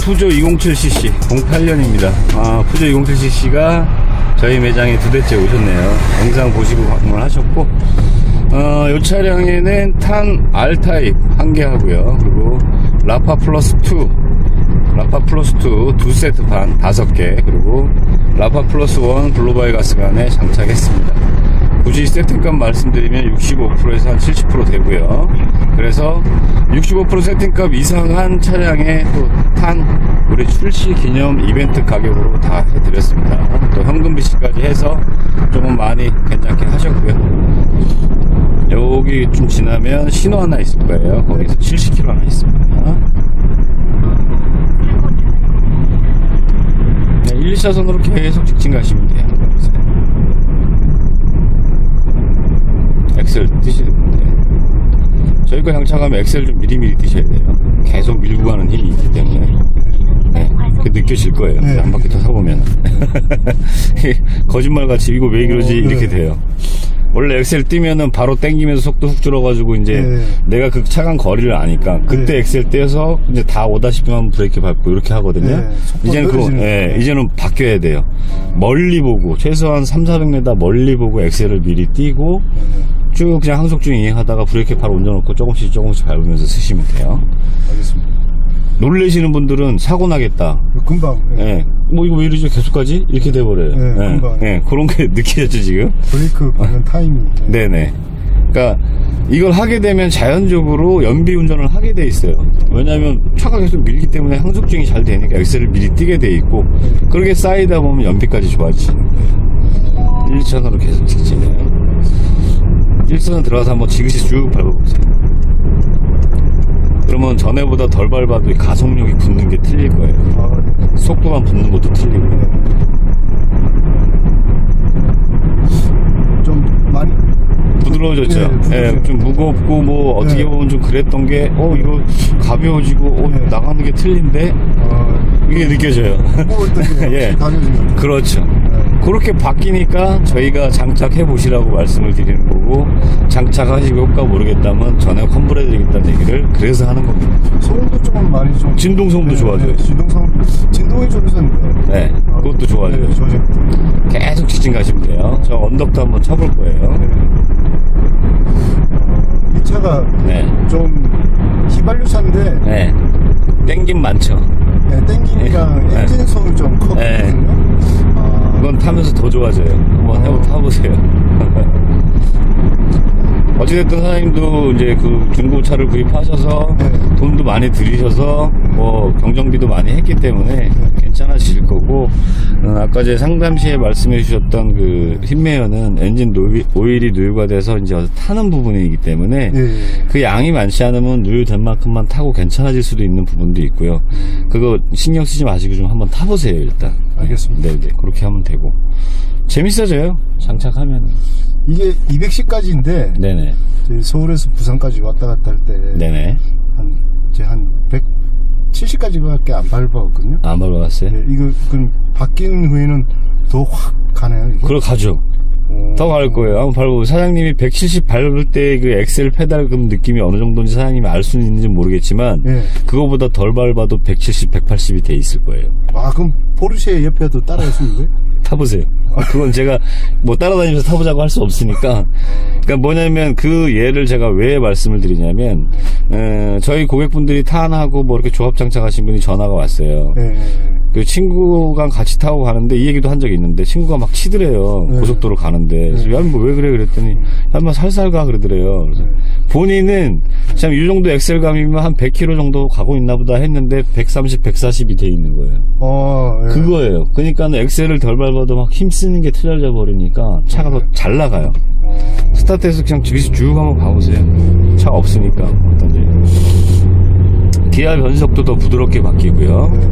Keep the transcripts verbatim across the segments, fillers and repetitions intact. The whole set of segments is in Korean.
푸조 이공칠 씨씨 공팔 년입니다. 아, 푸조 이공칠 씨씨가 저희 매장에 두 대째 오셨네요. 영상 보시고 방문을 하셨고, 어, 이 차량에는 탄 R타입 한 개 하고요. 그리고 라파 플러스 투, 라파 플러스 투 두 세트 반 다섯 개, 그리고 라파 플러스 원 글로바일 가스관에 장착했습니다. 굳이 세팅값 말씀드리면 육십오 퍼센트에서 한 칠십 퍼센트 되고요. 그래서 육십오 퍼센트 세팅값 이상한 차량에 또 탄 우리 출시 기념 이벤트 가격으로 다 해드렸습니다. 또 현금 비씨까지 해서 조금 많이 괜찮게 하셨고요. 여기 좀 지나면 신호 하나 있을 거예요. 거기서 칠십 킬로미터 하나 있습니다. 네, 일, 이 차선으로 계속 직진 가시면 돼요. 엑셀 뛰시는 분들, 저희 거 장착하면 엑셀 좀 미리미리 뛰셔야 돼요. 계속 밀고 가는 힘이 있기 때문에. 네, 그게 느껴질 거예요. 네. 한 바퀴 더 타보면. 거짓말같이 이거 왜 그러지? 어, 네. 이렇게 돼요. 원래 엑셀 뛰면은 바로 땡기면서 속도 훅 줄어가지고 이제 네. 내가 그 차간 거리를 아니까 그때 네. 엑셀 떼서 이제 다 오다시피 하면 브레이크 밟고 이렇게 하거든요. 네. 이제는 그, 예, 네. 이제는 바뀌어야 돼요. 멀리 보고 최소한 삼사백 미터 멀리 보고 엑셀을 미리 띄고 네. 쭉 그냥 항속중 이행하다가 브레이크 바로 얹어놓고 조금씩 조금씩 밟으면서 쓰시면 돼요. 알겠습니다. 놀래시는 분들은 사고 나겠다. 금방. 예. 네. 뭐 이거 왜 이러죠? 계속 가지? 이렇게 돼버려요. 네, 네. 금방. 네. 그런 게 느껴졌죠 지금? 브레이크 밟는 타이밍. 네. 네네. 그러니까 이걸 하게 되면 자연적으로 연비 운전을 하게 돼 있어요. 왜냐하면 차가 계속 밀기 때문에 항속중이 잘 되니까 엑셀을 미리 띄게 돼 있고, 그렇게 쌓이다 보면 연비까지 좋아지는 거예요. 일 차선으로 계속 직진해요. 일 차선 들어가서 한번 지그시 쭉 밟아보세요. 그러면 전에보다 덜 밟아도 가속력이 붙는 게 틀릴 거예요. 아, 네. 속도만 붙는 것도 틀리고. 좀 많이 부드러워졌죠. 네, 네, 좀 무겁고 뭐 어떻게 네. 보면 좀 그랬던 게, 어 이거 가벼워지고, 어 네. 나가는 게 틀린데, 아, 이게 느껴져요. 뭐 어떻게 예, 가벼워지면. 그렇죠. 그렇게 바뀌니까 저희가 장착해 보시라고 말씀을 드리는 거고, 장착하시고 효과 모르겠다면 전에 환불해 드리겠다는 얘기를 그래서 하는 겁니다. 소음도 조금 많이 좀 진동 소음도 네, 좋아져요. 네, 진동성 진동이 좀 있었는데 네, 아, 그것도 좋아져요. 네, 계속 직진 가시면 돼요. 저 언덕도 한번 쳐볼 거예요. 네. 이 차가 네. 좀 휘발유차인데 네, 땡김 많죠. 네, 땡기니까 네. 엔진 소음이 좀 커거든요. 네. 아, 이건 타면서 더 좋아져요. 한번 해보, 타보세요. 어찌됐든 사장님도 이제 그 중고차를 구입하셔서 네. 돈도 많이 들이셔서 뭐 경정비도 많이 했기 때문에 네. 괜찮아지실 거고, 어, 아까 제 상담 시에 말씀해 주셨던 그 흰매연은 엔진 노이, 오일이 누유가 돼서 이제 타는 부분이기 때문에 네. 그 양이 많지 않으면 누유된 만큼만 타고 괜찮아질 수도 있는 부분도 있고요. 그거 신경 쓰지 마시고 좀 한번 타보세요 일단. 알겠습니다. 네네, 그렇게 하면 되고 재밌어져요 장착하면. 이게 이백십까지인데 네네. 서울에서 부산까지 왔다 갔다 할 때 네네. 한 이제 한 백칠십까지밖에 안 밟았거든요. 안 밟아봤어요? 네, 이거 그럼 바뀐 후에는 더 확 가나요? 이게? 그럼 가죠. 오. 더 갈 거예요. 한번 밟고 사장님이 백칠십 밟을 때 그 엑셀 페달금 느낌이 어느 정도인지 사장님이 알 수는 있는지 모르겠지만 네. 그거보다 덜 밟아도 백칠십, 백팔십이 돼 있을 거예요. 아 그럼 포르쉐 옆에도 따라할 수 있는 거예요? 타보세요. 그건 제가 뭐 따라다니면서 타보자고 할 수 없으니까. 그러니까 뭐냐면 그 예를 제가 왜 말씀을 드리냐면, 에, 저희 고객분들이 탄하고 뭐 이렇게 조합 장착하신 분이 전화가 왔어요. 네. 그 친구가 같이 타고 가는데 이 얘기도 한 적이 있는데 친구가 막 치더래요. 네. 고속도로 가는데. 그래서 야, 뭐 왜 그래 그랬더니 야, 뭐 살살 가 그러더래요. 그래서 네. 본인은 참 이 정도 엑셀감이면 한 백 킬로미터 정도 가고 있나 보다 했는데 백삼십, 백사십이 돼 있는 거예요. 어, 네. 그거예요. 그러니까 엑셀을 덜 밟아도 막 힘쓰는 게 틀려져 버리니까 차가 더 잘 나가요. 스타트에서 그냥 지그시 쭉 한번 가보세요. 차 없으니까. 어떤지. 기아 변속도 더 부드럽게 바뀌고요. 네.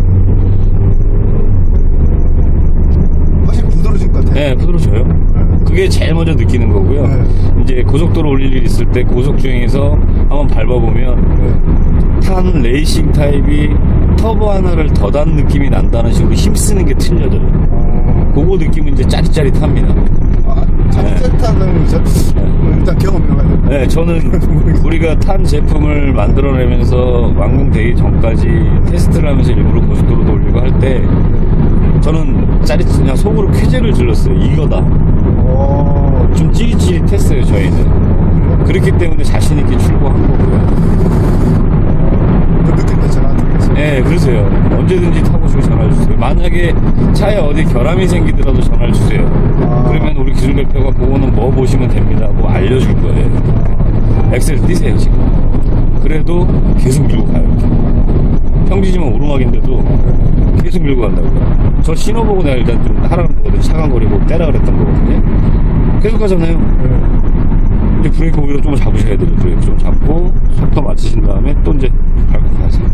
확실히 부드러워진 것 같아요. 네, 부드러워져요. 네. 그게 제일 먼저 느끼는 거고요. 네. 이제 고속도로 올릴 일 있을 때 고속주행에서 한번 밟아보면 네. 탄 레이싱 타입이 터보 하나를 더 단 느낌이 난다는 식으로 힘쓰는 게 틀려져요. 어... 그거 느낌은 이제 짜릿짜릿합니다. 아, 아, 자체타는 저, 일단 경험해봐야 네, 저는 우리가 탄 제품을 만들어내면서 완공되기 전까지 테스트를 하면서 일부러 고속도로 돌리고 할 때 저는 짜릿 그냥 속으로 쾌재를 질렀어요. 이거다. 오. 좀 찌릿찌릿했어요, 저희는. 그렇기 때문에 자신있게 출고한 거고요. 그 느낌도 전화한테 했어요. 네, 그러세요. 언제든지 타보시고 전화 주세요. 만약에 차에 어디 결함이 생기더라도 전화를 주세요. 아. 그러면 우리 기술 대표가 그거는 뭐 보시면 됩니다 하고 알려줄 거예요. 엑셀 띄세요, 지금. 그래도 계속 밀고 가요, 이렇게. 평지지만 오르막인데도 계속 밀고 간다고요. 저 신호 보고 내가 일단 좀 하라는 거거든요. 차간 거리고 떼라 그랬던 거거든요. 계속 가잖아요. 네. 이제 브레이크 오히려 좀 잡으셔야 돼요. 브레이크 좀 잡고 속도 맞추신 다음에 또 이제 밟고 가세요.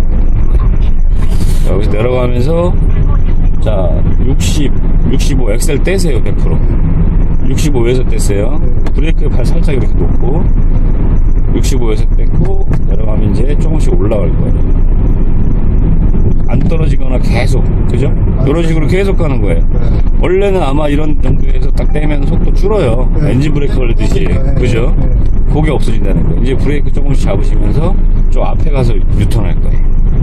여기서 내려가면서 자 육십, 육십오 엑셀 떼세요. 백 퍼센트 육십오에서 떼세요. 브레이크 발 살짝 이렇게 놓고 육십오에서 떼고 내려가면 이제 조금씩 올라갈 거예요. 안 떨어지거나 계속, 그죠? 아, 이런 식으로 계속 가는 거예요. 네. 원래는 아마 이런 정도에서 딱 떼면 속도 줄어요. 네. 엔진 브레이크 걸리듯이. 네. 그죠? 네. 그게 없어진다는 거예요. 이제 브레이크 조금씩 잡으시면서 저 앞에 가서 유턴할 거예요.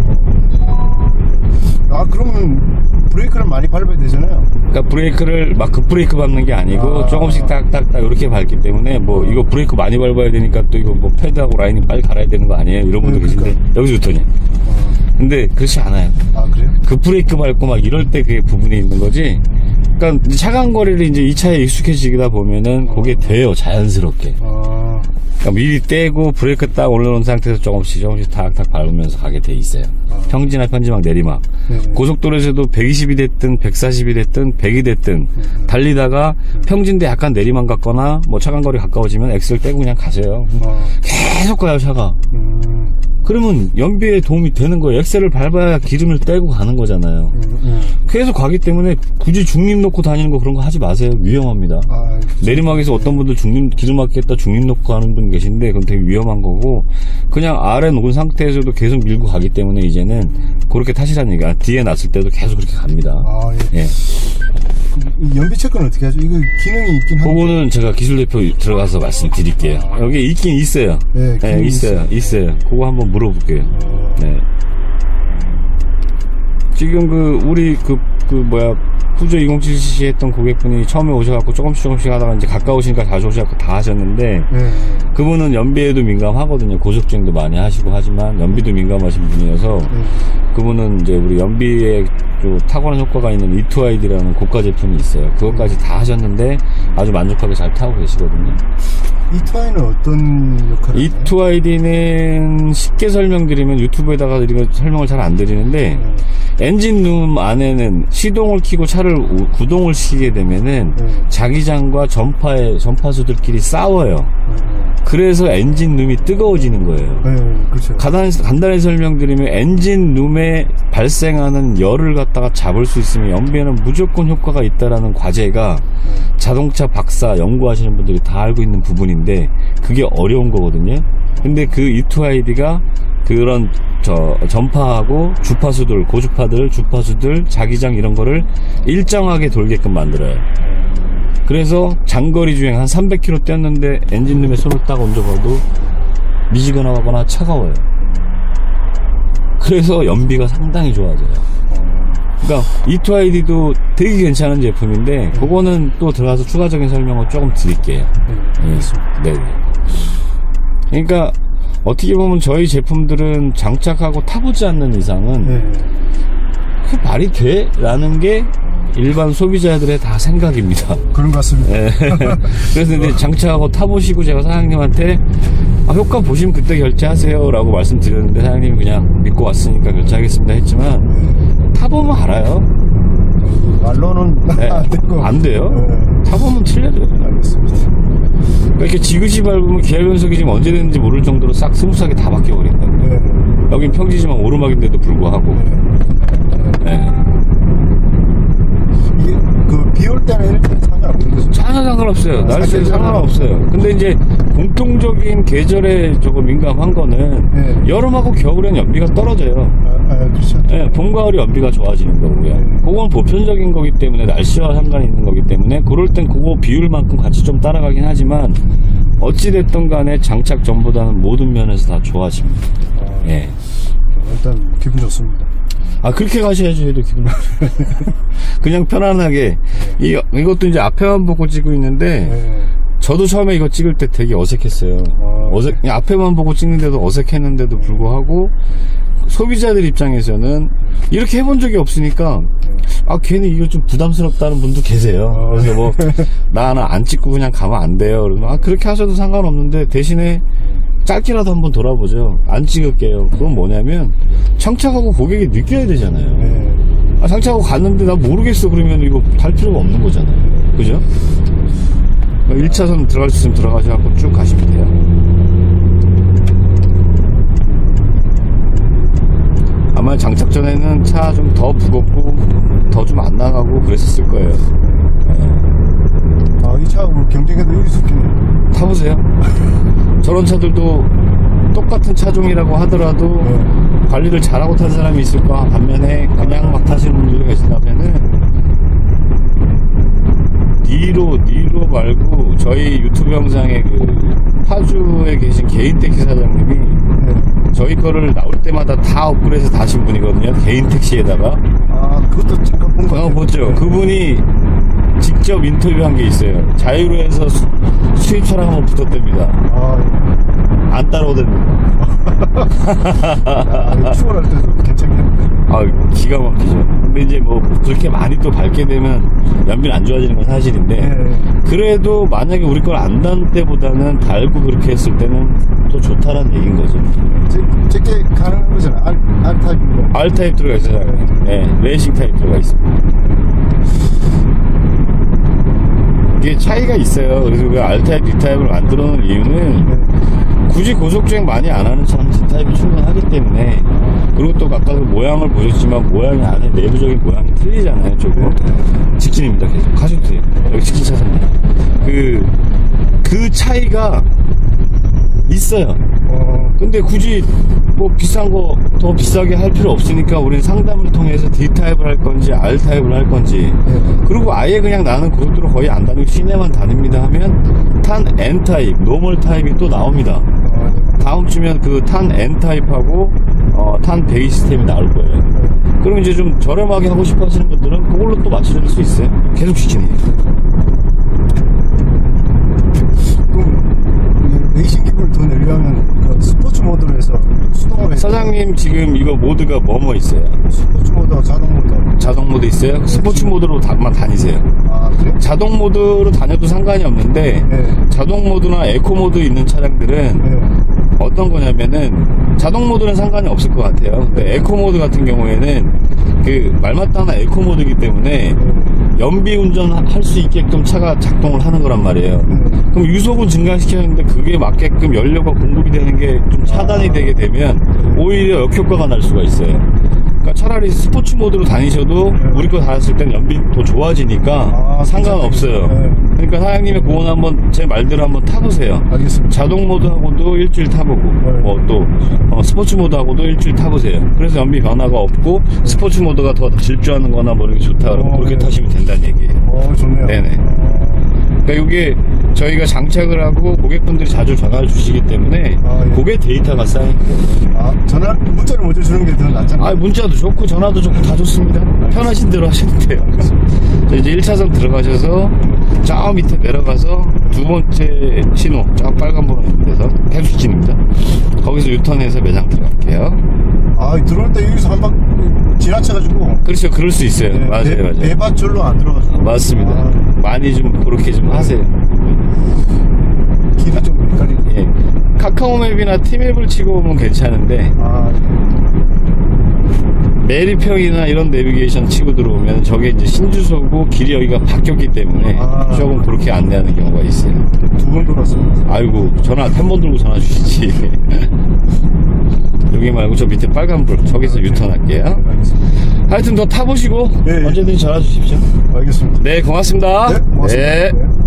아, 그러면 브레이크를 많이 밟아야 되잖아요. 그러니까 브레이크를 막 급브레이크 밟는 게 아니고 아. 조금씩 딱딱딱 이렇게 밟기 때문에 뭐 이거 브레이크 많이 밟아야 되니까 또 이거 뭐 패드하고 라이닝 빨리 갈아야 되는 거 아니에요? 이런 분들 네, 계신데 여기서 유턴이에요. 어. 근데 그렇지 않아요. 아, 그래요? 급브레이크 밟고 막 이럴 때 그게 부분이 있는 거지. 그러니까 차간 거리를 이제 이 차에 익숙해지다 보면은 그게 돼요. 자연스럽게. 아, 그러니까 미리 떼고 브레이크 딱 올려놓은 상태에서 조금씩 조금씩 탁탁 밟으면서 가게 돼 있어요. 아. 평지나 편지막 내리막. 네. 고속도로에서도 백이십이 됐든 백사십이 됐든 백이 됐든 네. 달리다가 평지인데 약간 내리막 같거나 뭐 차간거리 가까워지면 엑셀 떼고 그냥 가세요. 어. 계속 가요, 차가. 음, 그러면 연비에 도움이 되는 거예요. 엑셀을 밟아야 기름을 떼고 가는 거잖아요. 음, 음. 계속 가기 때문에 굳이 중립 놓고 다니는 거 그런 거 하지 마세요. 위험합니다. 아, 내리막에서 어떤 분들 중립, 기름 막겠다 중립 놓고 가는 분 계신데 그건 되게 위험한 거고 그냥 아래 놓은 상태에서도 계속 밀고 가기 때문에 이제는 그렇게 타시라는 얘기야. 뒤에 놨을 때도 계속 그렇게 갑니다. 아, 예. 예. 이 연비 체크는 어떻게 하죠? 이거 기능이 있긴 한데. 그거는 제가 기술대표 들어가서 말씀드릴게요. 여기 있긴 있어요. 네, 네, 기능이 있어요. 있어요. 그거 한번 물어볼게요. 어. 네. 지금 그 우리 그 그 뭐야 푸조 이공칠 씨씨 했던 고객분이 처음에 오셔갖고 조금씩 조금씩 하다가 이제 가까우시니까 자주 오셔갖고 다 하셨는데 네. 그분은 연비에도 민감하거든요. 고속주행도 많이 하시고 하지만 연비도 민감하신 분이어서 네. 그분은 이제 우리 연비에 좀 탁월한 효과가 있는 이투아이디라는 고가 제품이 있어요. 그것까지 다 하셨는데 아주 만족하게 잘 타고 계시거든요. 이투아이는 어떤 역할을 하나요? 이투아이디는 쉽게 설명드리면 유튜브에다가 이거 설명을 잘 안 드리는데 네. 엔진룸 안에는 시동을 켜고 차를 우- 구동을 시키게 되면은 네. 자기장과 전파의 전파수들끼리 싸워요. 네. 그래서 엔진룸이 뜨거워지는 거예요. 네. 네. 그렇죠. 간단히, 간단히 설명드리면 엔진룸에 발생하는 열을 갖다가 잡을 수 있으면 연비에는 무조건 효과가 있다라는 과제가 네. 자동차 박사 연구하시는 분들이 다 알고 있는 부분인데 그게 어려운 거거든요. 근데 그 이투아이디가 그런 저 전파하고 주파수들, 고주파들, 주파수들, 자기장 이런 거를 일정하게 돌게끔 만들어요. 그래서 장거리 주행 한 삼백 킬로미터 뛰었는데 엔진룸에 손을 딱 얹어봐도 미지근하거나 차가워요. 그래서 연비가 상당히 좋아져요. 그러니까 이투아이디도 되게 괜찮은 제품인데 그거는 또 들어가서 추가적인 설명을 조금 드릴게요. 네. 알겠습니다. 네. 그러니까 어떻게 보면 저희 제품들은 장착하고 타보지 않는 이상은 네. 그 말이 돼? 라는 게 일반 소비자들의 다 생각입니다. 그런 것 같습니다. 네. 그래서 이제 장착하고 타보시고 제가 사장님한테 아, 효과 보시면 그때 결제하세요 라고 말씀드렸는데 사장님이 그냥 믿고 왔으니까 결제하겠습니다 했지만 타보면 알아요. 말로는 네. 안 되고. 안 돼요. 네. 타보면 틀려져요. 알겠습니다. 그러니까 이렇게 지그시 밟으면 기아 변속이 지금 언제 됐는지 모를 정도로 싹 스무스하게 다 바뀌어버린다. 네. 여긴 평지지만 오르막인데도 불구하고. 네. 이게 그 비 올 때는 이렇게 상관없는 거죠? 전혀 상관없어요. 아, 날씨에 상관없어요. 근데 이제 공통적인 계절에 조금 민감한 거는 네. 여름하고 겨울엔 연비가 떨어져요. 아, 아 그렇죠. 네, 봄, 가을이 연비가 좋아지는 거고요. 네. 그건 보편적인 거기 때문에 날씨와 상관이 있는 거기 때문에 그럴 땐 그거 비율만큼 같이 좀 따라가긴 하지만 어찌됐든 간에 장착 전보다는 모든 면에서 다 좋아집니다. 아, 예. 일단 기분 좋습니다. 아, 그렇게 가셔야지 해도 기분 좋죠. 그냥 편안하게. 이, 이것도 이제 앞에만 보고 찍고 있는데, 네. 저도 처음에 이거 찍을 때 되게 어색했어요. 아, 어색, 그냥 앞에만 보고 찍는데도 어색했는데도 불구하고, 소비자들 입장에서는 이렇게 해본 적이 없으니까, 아, 괜히 이거 좀 부담스럽다는 분도 계세요. 아, 그래서 뭐, 나 하나 안 찍고 그냥 가면 안 돼요. 그러면, 아, 그렇게 하셔도 상관없는데, 대신에, 짧게라도 한번 돌아보죠. 안 찍을게요. 그건 뭐냐면 장착하고 고객이 느껴야 되잖아요. 네. 아, 장착하고 갔는데 나 모르겠어 그러면 이거 달 필요가 없는 거잖아요. 그죠? 일 차선 들어갈 수 있으면 들어가셔서 쭉 가시면 돼요. 아마 장착 전에는 차 좀 더 무겁고 더 좀 안 나가고 그랬었을 거예요. 아, 이 차하고 경쟁해도 이길 수 있겠네요. 타보세요. 저런 차들도 똑같은 차종이라고 하더라도 네. 관리를 잘하고 탄 사람이 있을까 반면에 그냥 막 타시는 분들이 계신다면은 니로 니로 말고 저희 유튜브 영상에 그 파주에 계신 개인 택시 사장님이 네. 저희 거를 나올 때마다 다 업그레이드해서 다신 분이거든요. 개인 택시에다가. 아, 그것도 잠깐 본 거 그거 같아요. 보죠. 그분이 직접 인터뷰한 게 있어요. 자유로에서 수, 수입 차량 한번 붙었답니다. 아, 안 따라오답니다. 아, 추월할 때도 괜찮겠는데. 아, 기가 막히죠. 근데 이제 뭐 그렇게 많이 또 밟게 되면 연비는 안 좋아지는 건 사실인데 네. 그래도 만약에 우리 걸 안 단 때보다는 달고 그렇게 했을 때는 또 좋다라는 얘기인 거죠. 제, 제게 가능한 거잖아요. 알, 알 타입인 거. R 타입 들어가 있어요. 네, 레이싱 타입 들어가 있습니다. 이게 차이가 있어요. 그래서 그 R 타입, D 타입을 만들어 놓은 이유는 네. 굳이 고속주행 많이 안 하는 차는 D 타입이 충분하기 때문에 그리고 또 아까 그 모양을 보셨지만 모양이 안에 내부적인 모양이 틀리잖아요. 조금 직진입니다. 계속 가셔도 돼요. 여기 직진 차선이에요. 그, 그 차이가 있어요. 어, 근데 굳이 뭐 비싼 거 더 비싸게 할 필요 없으니까 우리는 상담을 통해서 D 타입을 할 건지 R 타입을 할 건지 네. 그리고 아예 그냥 나는 고속도로 거의 안 다니고 시내만 다닙니다 하면 탄 N 타입, 노멀 타입이 또 나옵니다. 어, 다음 주면 그 탄 N 타입하고 어, 탄 베이스 시스템이 나올 거예요. 그럼 이제 좀 저렴하게 하고 싶어 하시는 분들은 그걸로 또 맞춰줄 수 있어요. 계속 직진해요. 그럼 레이싱 기분을 더 내려면 그 스포츠 모드로 해서 수동으로 해서 사장님 지금 이거 모드가 뭐뭐 있어요? 스포츠 모드와 자동 모드. 자동 모드 있어요? 스포츠 모드로 다만 다니세요. 아, 그래? 자동 모드로 다녀도 상관이 없는데 네. 자동 모드나 에코 모드 있는 차량들은 네. 어떤 거냐면은 자동 모드는 상관이 없을 것 같아요. 근데 에코 모드 같은 경우에는 그 말마따나 에코 모드이기 때문에 연비 운전할 수 있게끔 차가 작동을 하는 거란 말이에요. 그럼 유속은 증가시켰는데 그게 맞게끔 연료가 공급이 되는 게 좀 차단이 되게 되면 오히려 역효과가 날 수가 있어요. 그러니까 차라리 스포츠 모드로 다니셔도 우리 거 다녔을 땐 연비 더 좋아지니까 아, 상관없어요. 네. 그러니까 사장님의 그건 한번 제 말대로 한번 타보세요. 알겠습니다. 자동 모드하고도 일주일 타보고 뭐 또 어, 스포츠 모드하고도 일주일 타보세요. 그래서 연비 변화가 없고 스포츠 모드가 더 질주하는 거나 뭐 이런 게 좋다 그러면 어, 그렇게 네. 타시면 된다는 얘기예요. 어, 좋네요. 네네. 어, 그러니까 이게 저희가 장착을 하고 고객분들이 자주 전화를 주시기 때문에 아, 예. 고객 데이터가 쌓인 거예요. 아, 전화, 문자를 먼저 주는 게 더 낫잖아요. 아, 문자도 좋고 전화도 좋고 다 좋습니다. 편하신 대로 하셔도 돼요. 자, 이제 일 차선 들어가셔서 저 밑에 내려가서 두 번째 신호 저 빨간 번호에서 해수진입니다. 거기서 유턴해서 매장 들어갈게요. 아, 들어올 때 여기서 한 방 지나쳐가지고. 그렇죠. 그럴 수 있어요. 네, 맞아요. 내, 맞아요. 내밭줄로 안 들어가지고. 맞습니다. 아, 많이 좀 그렇게 좀 하세요. 길이 좀 헷갈리고. 예. 카카오맵이나 티맵을 치고 오면 괜찮은데 아, 매리평이나 이런 내비게이션 치고 들어오면 저게 이제 신주소고 길이 여기가 바뀌었기 때문에 아. 조금 그렇게 안내하는 경우가 있어요. 두 번 돌았습니다. 아이고 전화 한 번 들고 전화 주시지. 여기 말고 저 밑에 빨간불 저기서 유턴할게요. 알겠습니다. 하여튼 더 타보시고 예, 예. 언제든지 전화 주십시오. 알겠습니다. 네, 고맙습니다. 네, 고맙습니다. 네. 네.